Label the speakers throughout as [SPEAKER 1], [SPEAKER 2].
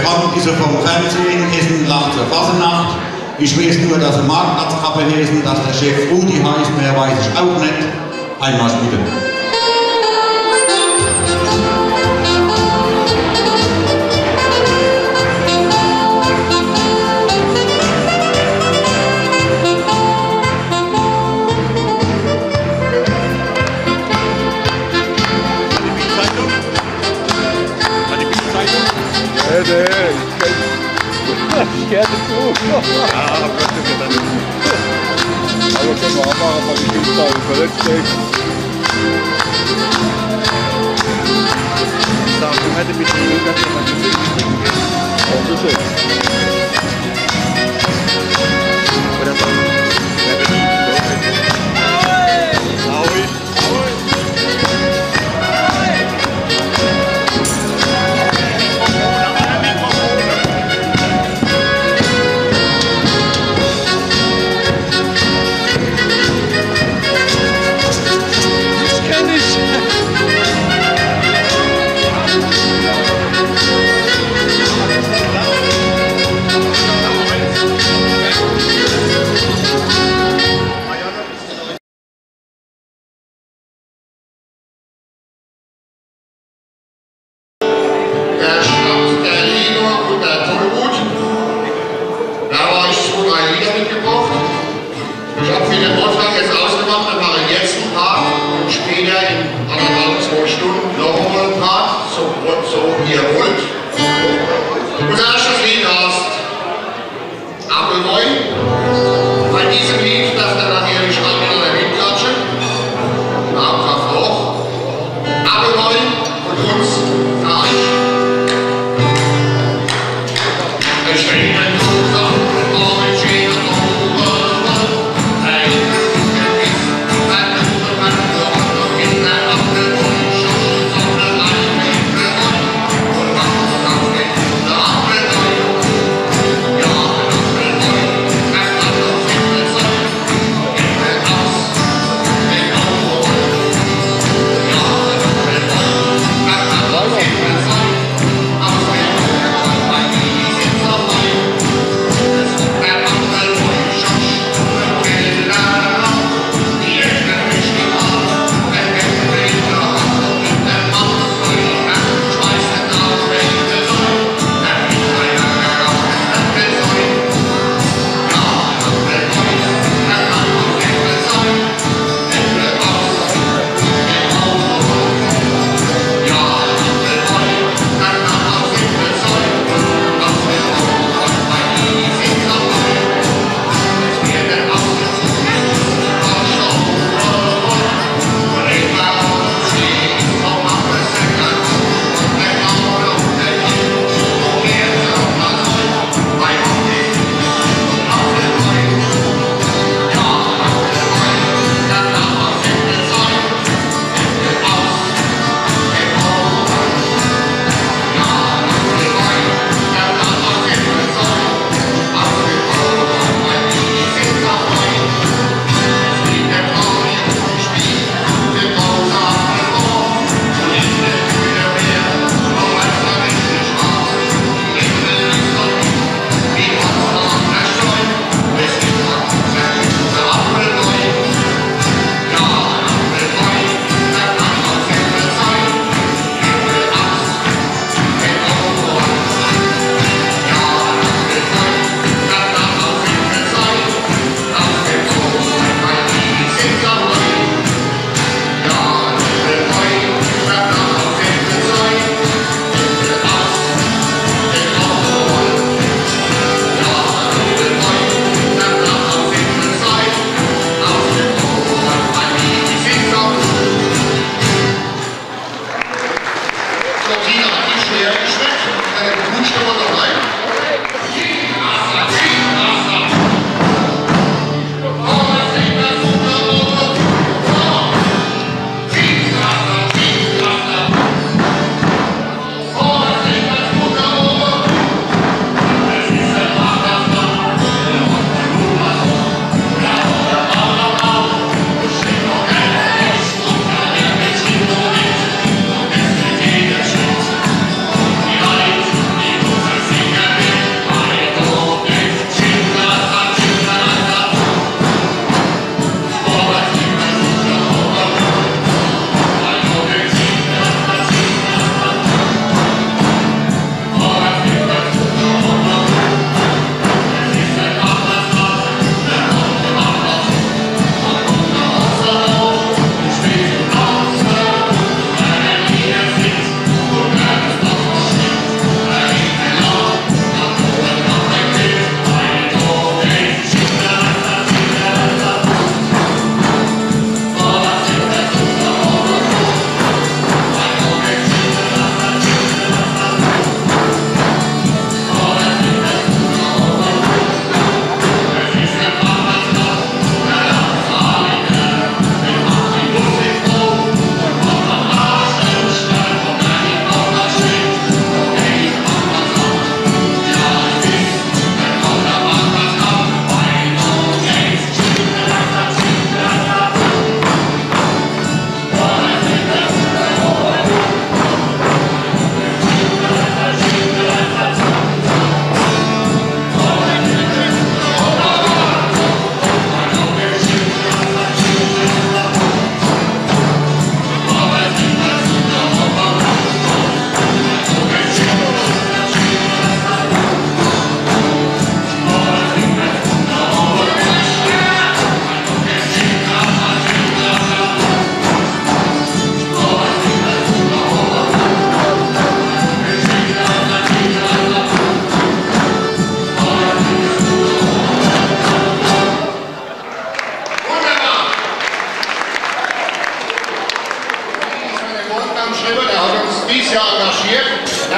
[SPEAKER 1] bekannt ist er vom Fernsehen, Essen lacht zur Fasnacht. Ich weiß nur, dass er Marktplatzkappe heißen, dass der Chef Rudi heißt, mehr weiß ich auch nicht. Einmal bitte.
[SPEAKER 2] Ich kenne zu. Ja, aber können wir dann nicht. Aber können wir auch machen, weil ich nicht da verletzt bin. Ich hätte mit dem Lukas noch mal gesehen. Oh, bitte. Oder so. Ja, wenn ich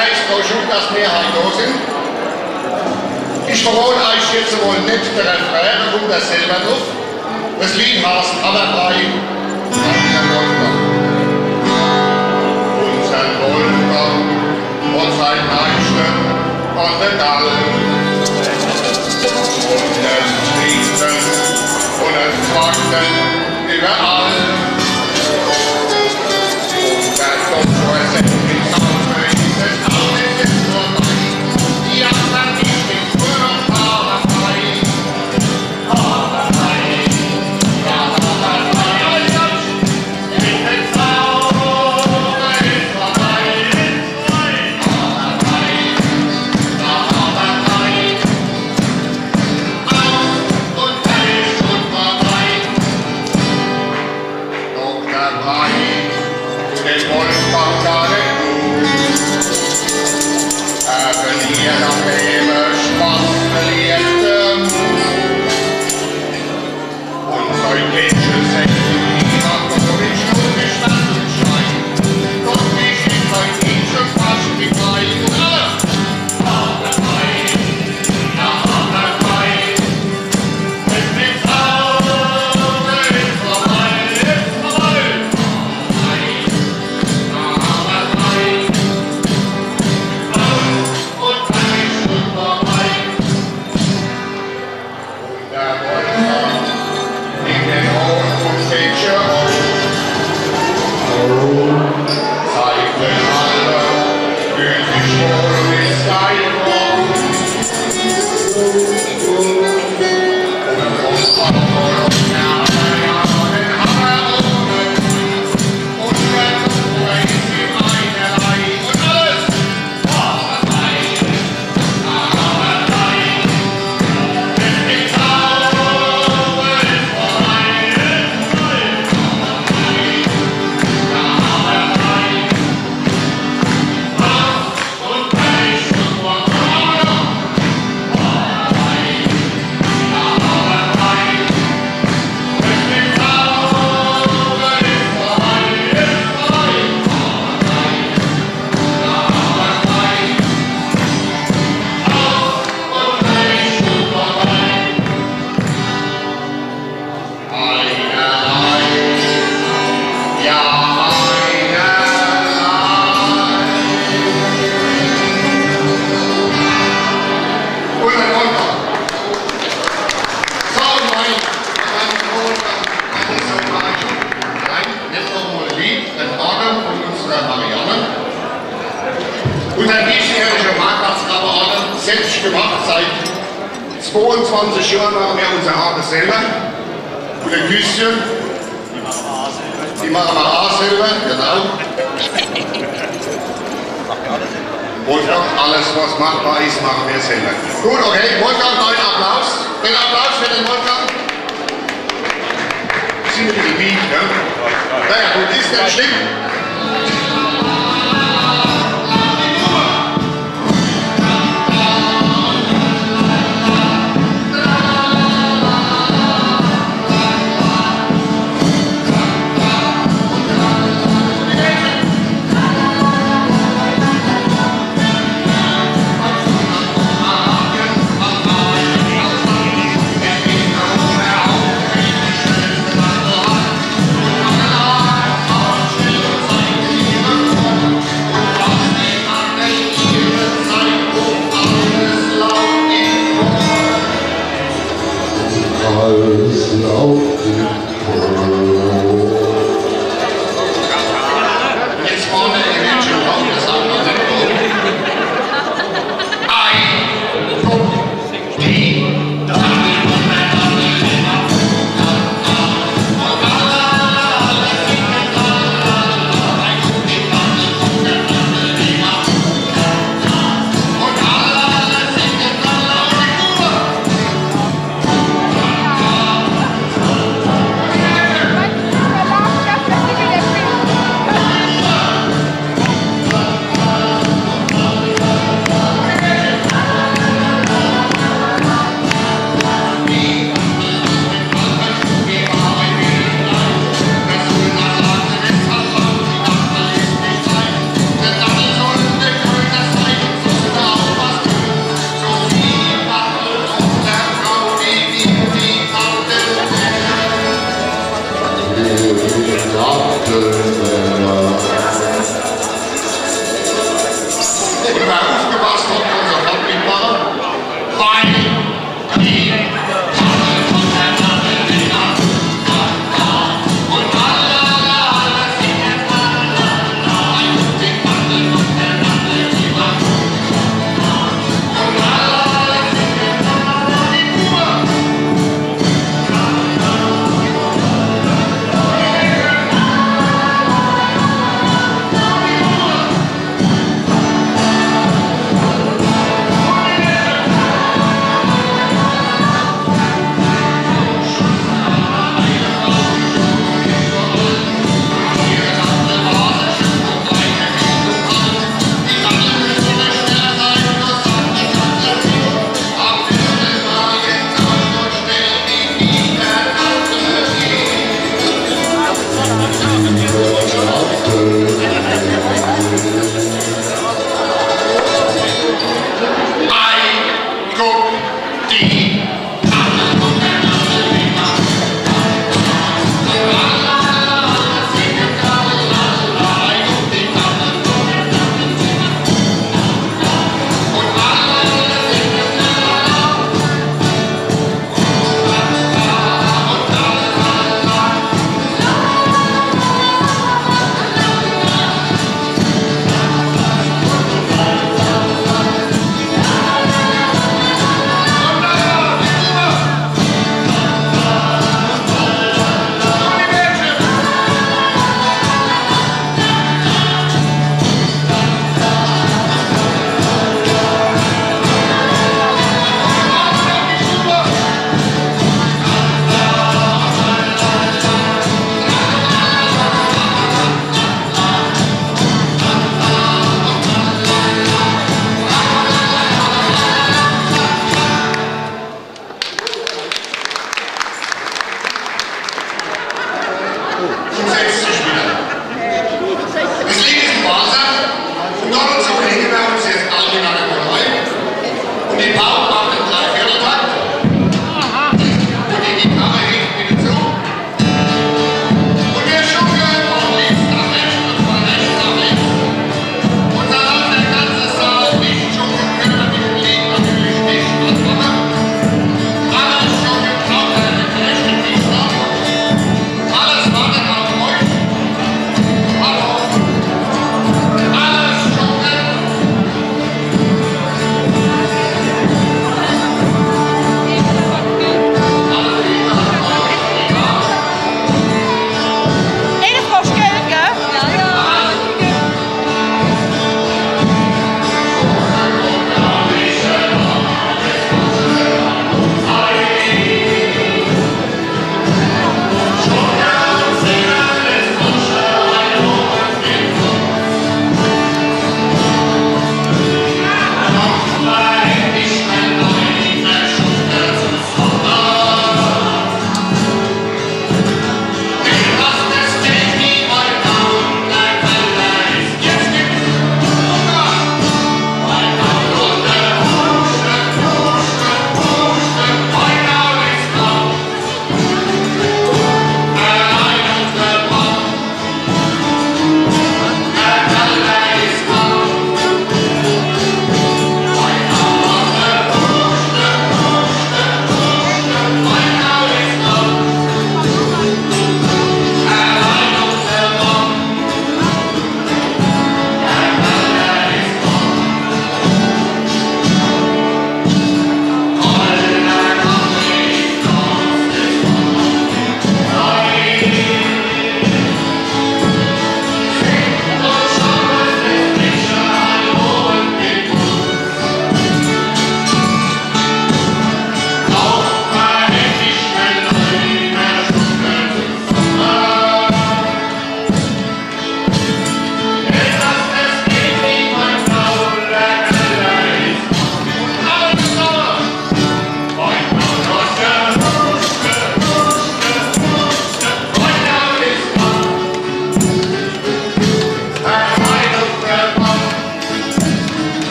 [SPEAKER 3] heißt auch schon, dass Mehrheit da sind. Ich verrate euch jetzt wohl nicht der Refrain, da kommt das selber drauf. Das Lied heißt aber bei unser Wolfgang und sein Meister an der Gall. Und es Trinken und es Quacken überall. Und der Doktor setzt mich auf, ist es alles jetzt vorbei. Die anderen nicht im nur noch Fahrerfrei. Fahrerfrei, ja Fahrerfrei. In den Zauber ist vorbei, ist frei. Fahrerfrei, ja Fahrerfrei. Auf und fertig und vorbei. Dr. Brei, den Wolfgang gar nicht gut. Verliert am Leben Spaß, verliert der Mut. Und sein Mädchen sagt niemand, doch ich nur gestand und schein. Doch ich in mein Mädchen fast wie klein. Fahrerfrei, ja Fahrerfrei. Es wird Zauber, ist vorbei, ist vorbei. Fahrerfrei, und fertig und vorbei. Und der Wolfgang in den Ohren und Fächer auf. Zeigen alle, fühlt sich wohl und ist geil worden. Und kommt Papa und den Hammer ohne. Und der Doktor ist ihm einerlei. Und alles Fahrerfrei. Unser diesjähriger Marktplatz-Kamerad, selbst gemacht, seit 22 Jahren machen wir unser Arbeit selber. Und ein Küsschen, die machen wir auch selber, genau. Wolfgang, alles was machbar ist, machen wir selber. Gut, okay, Wolfgang, noch einen Applaus. Den Applaus für den Wolfgang. Sind wir die Beat, ne? Naja, gut, ist nicht schlimm. aufgepasst hat unser Handmitmacher, weil die
[SPEAKER 4] Alles wartet auf euch.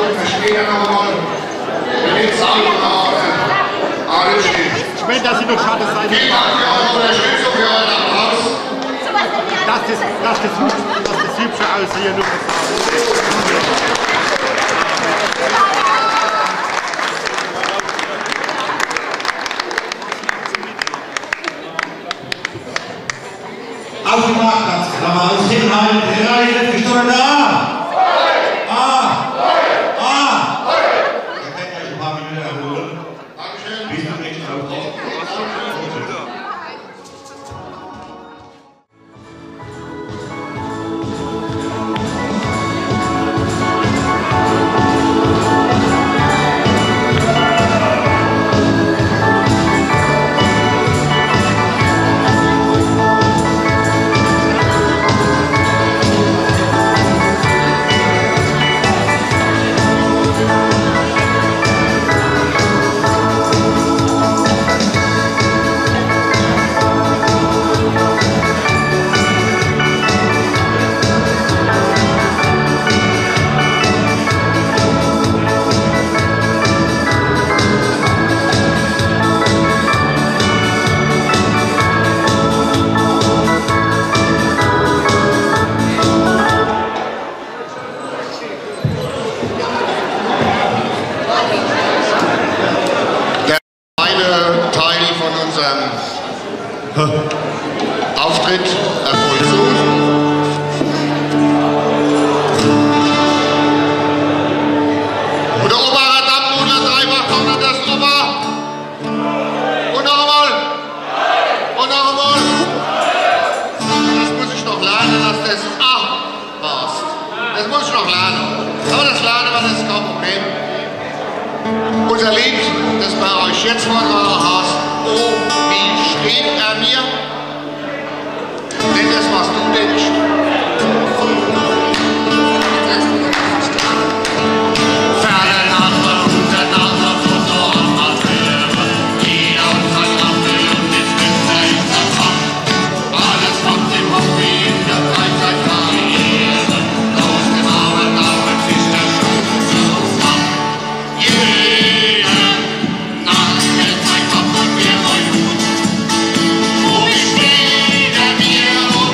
[SPEAKER 3] verstehe noch mal. Wenn ich sage, alles steht.
[SPEAKER 2] Später sind noch schade sein.
[SPEAKER 3] Vielen Dank für eure Unterstützung, für euren Applaus.
[SPEAKER 2] Lass das hübsche aussehen.
[SPEAKER 1] Auf die Marktplatz, Klammer aus Hinheim, 3 Stunden da! Ihr könnt euch ein paar Minuten erholen.
[SPEAKER 3] Dankeschön.
[SPEAKER 1] Bis zum nächsten Auftritt.
[SPEAKER 3] Auftritt erfolgt so. Und der Ober hat ab und das einfach kommt das Ober. Und noch einmal. Und noch einmal. Das muss ich noch lernen, dass das passt. Das muss ich noch lernen. Aber das lernen wir, das ist kein Problem. Unser Lied, das bei euch jetzt vorgetragen hast, oh, wie steht er mir? Denn das, was du denkst. Ferneinander, untereinander, von dort an Höhe. Jeder und sein Apfel und die Spitze in sein Kopf. Alles kommt im Hobby in der Freizeitkarriere. Aus dem Arbeit ist der Schuss aufs Kopf. Jede Nacht hält sein Kopf und wir wollen gut. Wo ich steht er mir,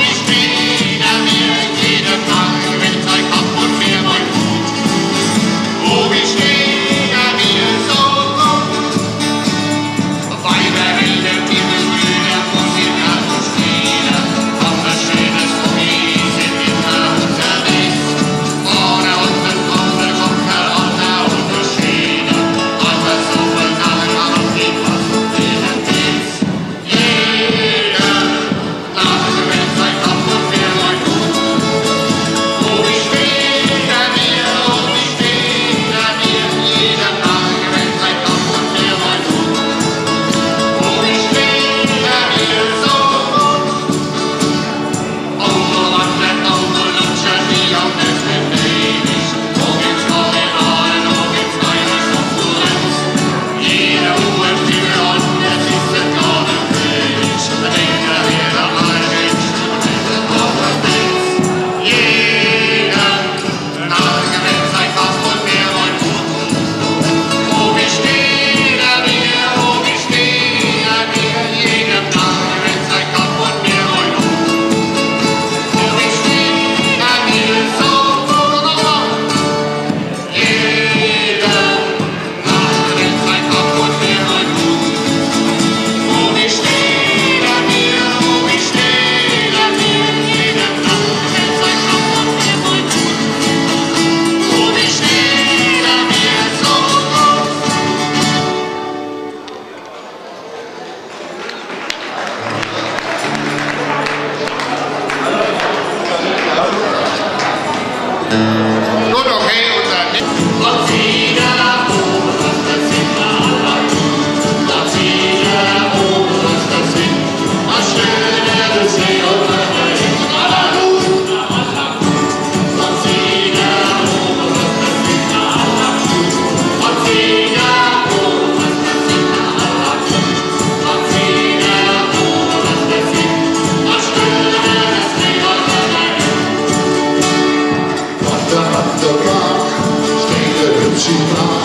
[SPEAKER 3] jede Nacht hält sein Kopf und wir wollen gut. Wo ich steht er mir so gut. Weil wir reden, die Brüder, muss ich ganz stehen. Auf das schönes Hobby sind wir unterwegs. Vorne unten kommt der Unterschiede. Alles so verlangen auf die Post und denen geht's. Jede Nacht hält sein Kopf und wir wollen gut. Wo ich steht er mir, jede Nacht hält sein Kopf und wir wollen gut. Wo ich steht er mir so gut. Auto wandert, Auto lutscht, die auf das wird ewig. Wo gibt's Korridore, wo gibt's keine Konkurrenz. Jede Uhr für uns, das ist der Gartenkönig. Der Denker, der alle Mensch, und der Konkurrenz. Jede Nacht hält sein Kopf und wir wollen gut. Wo steht er mir, jede Nacht hält sein Kopf und wir wollen gut. Wo steht er mir so gut. Jede Nacht hält sein Kopf und wir wollen gut. Wo steht er mir, jede Nacht hält sein Kopf und wir wollen gut. Wo steht er mir so gut. Gut, okay, unser und wieder hoch, das sind alle gut. Und wieder hoch, das sind was Schönes, hey, und alle gut. Und wieder hoch, das sind alle gut. Und wieder hoch, das sind alle gut. Und wieder hoch, das sind was Schönes, hey, und alle gut.
[SPEAKER 1] Città